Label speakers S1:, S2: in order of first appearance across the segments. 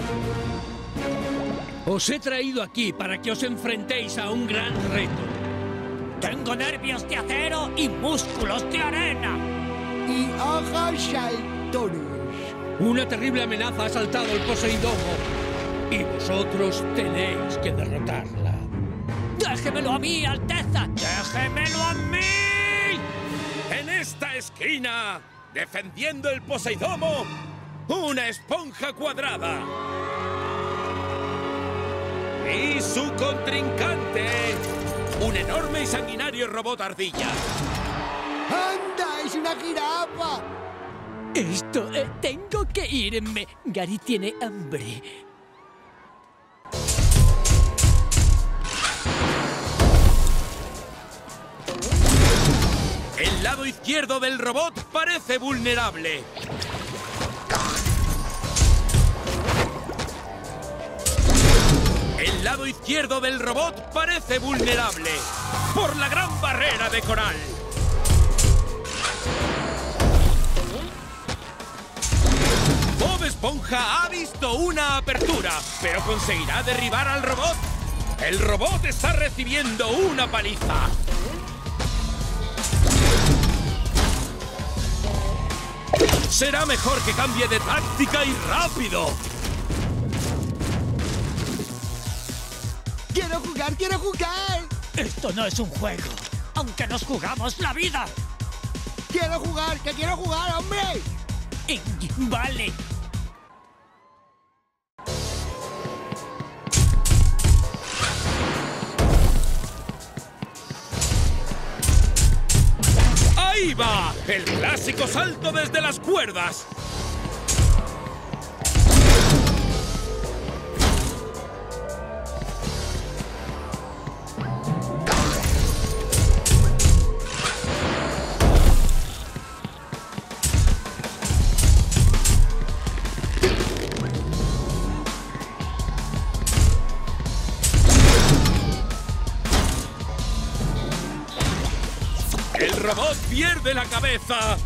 S1: Os he traído aquí para que os enfrentéis a un gran reto.
S2: Tengo nervios de acero y músculos de arena.
S3: Y ojos saltones.
S1: Una terrible amenaza ha asaltado el Poseidomo y vosotros tenéis que derrotarla.
S2: ¡Déjemelo a mí, Alteza! ¡Déjemelo a mí!
S4: En esta esquina, defendiendo el Poseidomo, una esponja cuadrada. Y su contrincante, un enorme y sanguinario robot ardilla.
S3: ¡Anda! ¡Es una jirafa!
S2: Tengo que irme. Gary tiene hambre.
S4: El lado izquierdo del robot parece vulnerable. El lado izquierdo del robot parece vulnerable por la gran barrera de coral. Bob Esponja ha visto una apertura, pero ¿conseguirá derribar al robot? El robot está recibiendo una paliza. Será mejor que cambie de táctica y rápido.
S3: ¡Quiero jugar, quiero jugar!
S2: Esto no es un juego, aunque nos jugamos la vida.
S3: ¡Quiero jugar, que quiero jugar, hombre!
S2: Vale.
S4: ¡Ahí va! ¡El clásico salto desde las cuerdas! ¡El robot pierde la cabeza!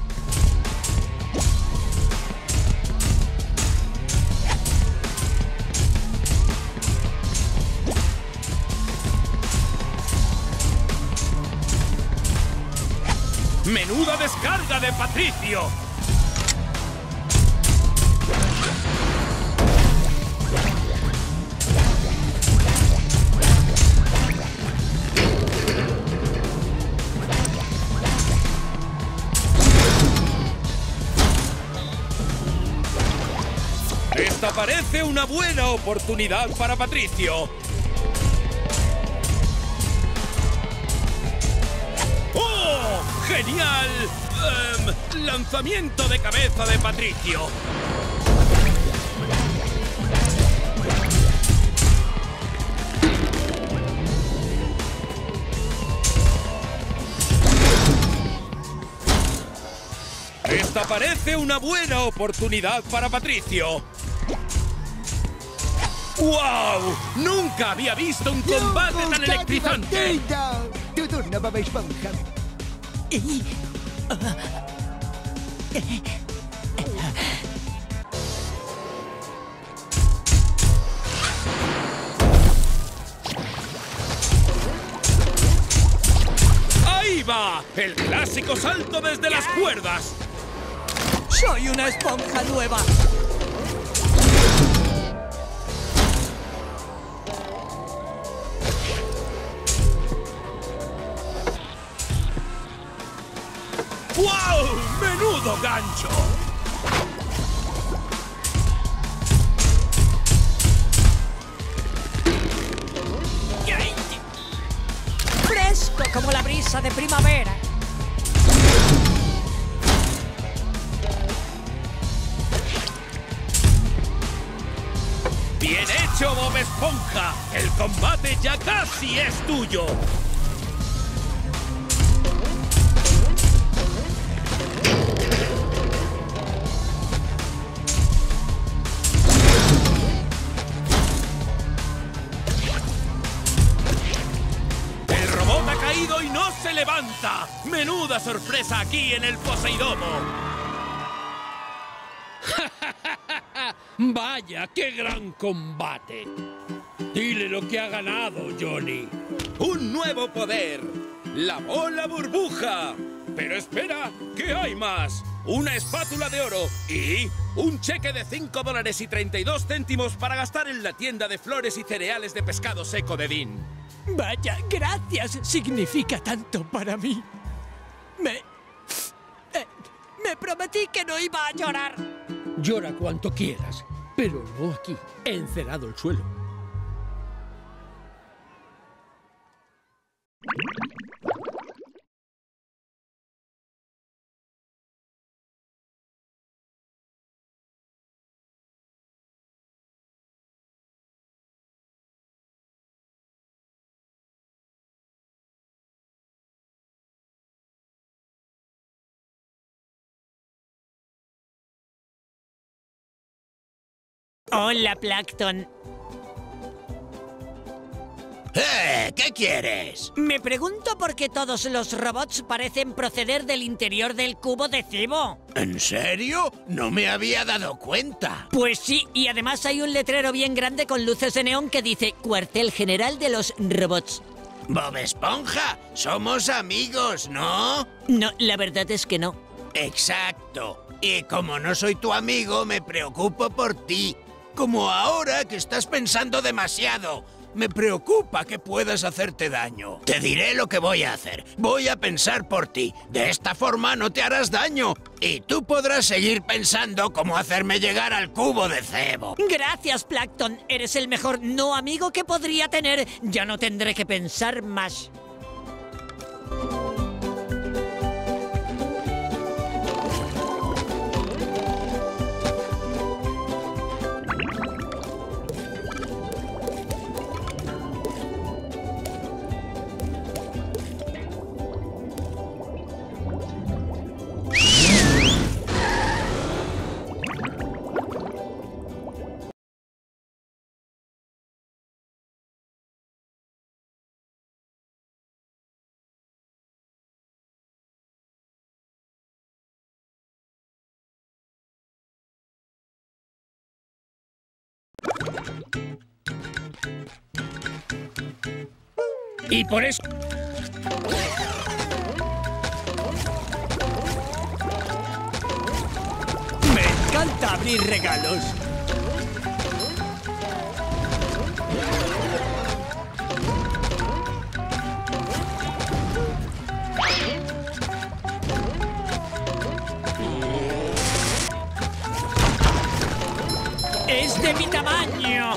S4: ¡Menuda descarga de Patricio! Esta parece una buena oportunidad para Patricio. ¡Oh! ¡Genial! Lanzamiento de cabeza de Patricio. Esta parece una buena oportunidad para Patricio. ¡Wow! ¡Nunca había visto un combate tan electrizante!
S3: ¡Tu turno, Bob Esponja!
S4: ¡Ahí va! ¡El clásico salto desde las cuerdas!
S2: ¡Soy una esponja nueva!
S4: ¡Wow! ¡Menudo gancho!
S2: ¡Fresco como la brisa de primavera!
S4: ¡Bien hecho, Bob Esponja! ¡El combate ya casi es tuyo! ¡El robot ha caído y no se levanta! ¡Menuda sorpresa aquí en el Poseidomo!
S1: Vaya, qué gran combate. Dile lo que ha ganado, Johnny.
S4: ¡Un nuevo poder! ¡La bola burbuja! Pero espera, que hay más. Una espátula de oro y un cheque de $5.32 para gastar en la tienda de flores y cereales de pescado seco de Dean.
S2: Vaya, gracias. Significa tanto para mí. Me prometí que no iba a llorar.
S1: Llora cuanto quieras, pero no aquí. He encerado el suelo.
S2: Hola, Plankton.
S5: ¿Qué quieres?
S2: Me pregunto por qué todos los robots parecen proceder del interior del cubo de cebo.
S5: ¿En serio? No me había dado cuenta.
S2: Pues sí, y además hay un letrero bien grande con luces de neón que dice Cuartel General de los Robots.
S5: Bob Esponja, somos amigos, ¿no?
S2: No, la verdad es que no.
S5: Exacto. Y como no soy tu amigo, me preocupo por ti. Como ahora que estás pensando demasiado. Me preocupa que puedas hacerte daño. Te diré lo que voy a hacer. Voy a pensar por ti. De esta forma no te harás daño. Y tú podrás seguir pensando cómo hacerme llegar al cubo de cebo.
S2: Gracias, Plankton. Eres el mejor no amigo que podría tener. Ya no tendré que pensar más.
S1: Y por eso...
S2: Me encanta abrir regalos. ¡Es de mi tamaño!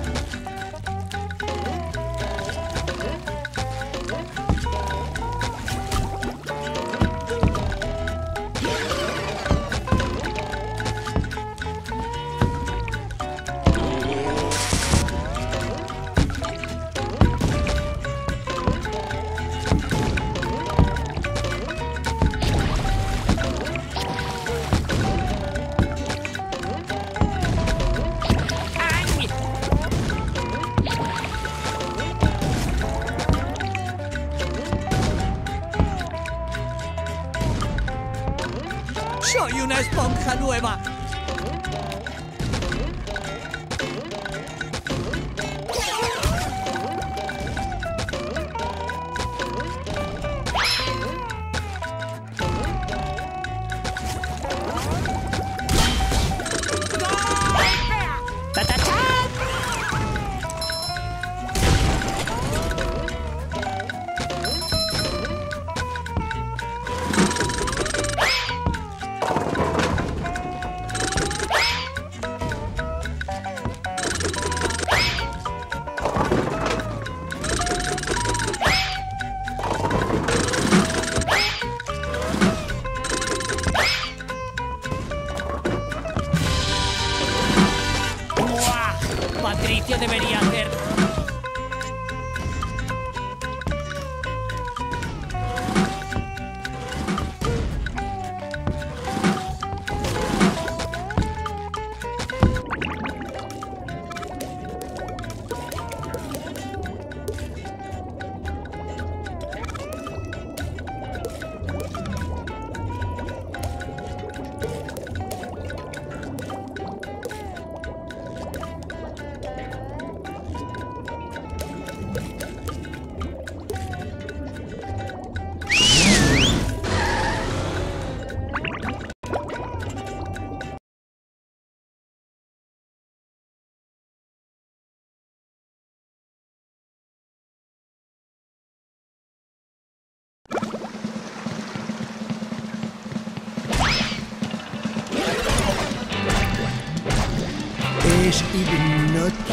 S2: ¡Soy una esponja nueva! Patricio debería hacer...
S3: es hipnótica.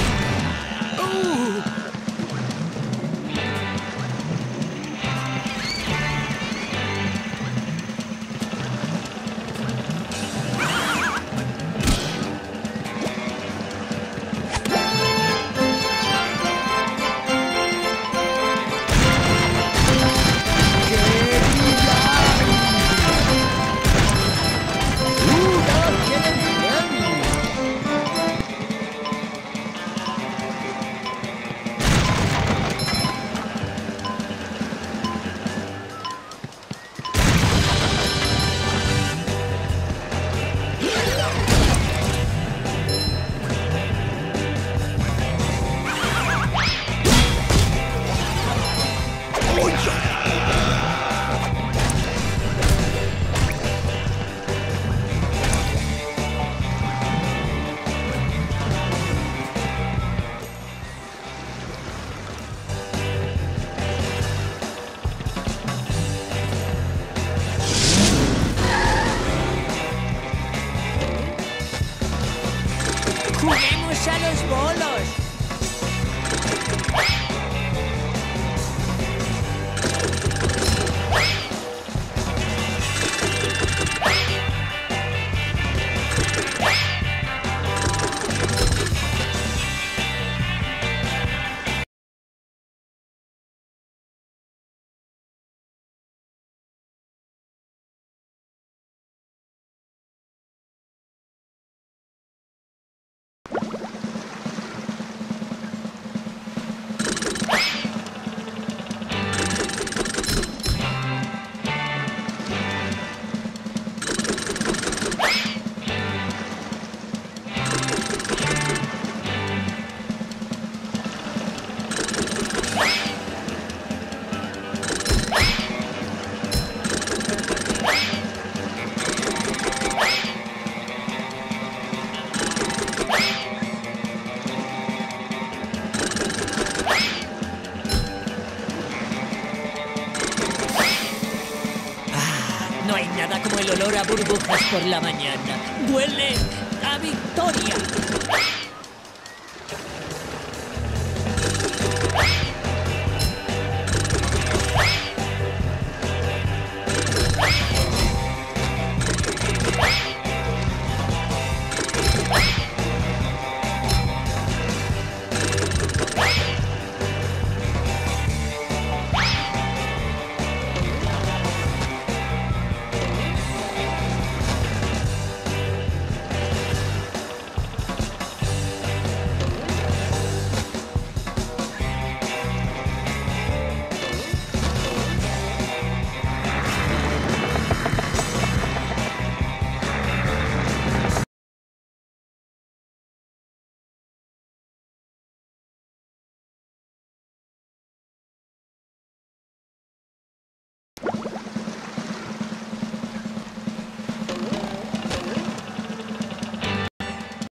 S2: ¡Juguemos a los bolos! No hay nada como el olor a burbujas por la mañana. ¡Huele a victoria!